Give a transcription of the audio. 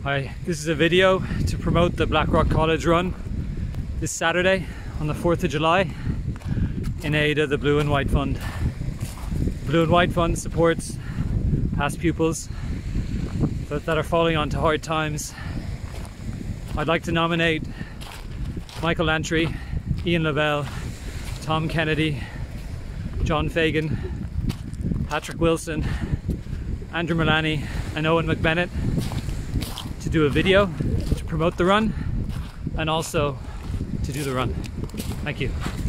Hi, this is a video to promote the Blackrock College run this Saturday on the 4th of July in aid of the Blue and White Fund. The Blue and White Fund supports past pupils that are falling onto hard times. I'd like to nominate Michael Lantry, Eoin Lavelle, Tom Kennedy, John Fagan, Patrick Wilson, Andrew Mullaney and Eoin McBennett to do a video to promote the run and also to do the run. Thank you.